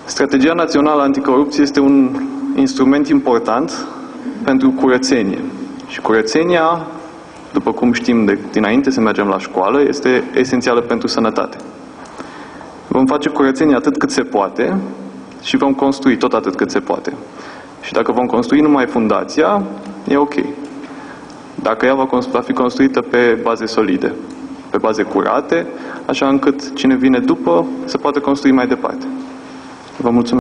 Strategia Națională Anticorupție este un instrument important pentru curățenie. Și curățenia, după cum știm dinainte să mergem la școală, este esențială pentru sănătate. Vom face curățenie atât cât se poate și vom construi tot atât cât se poate. Și dacă vom construi numai fundația, e ok. Dacă ea va fi construită pe baze solide, pe baze curate, așa încât cine vine după să poată construi mai departe. Vă mulțumesc.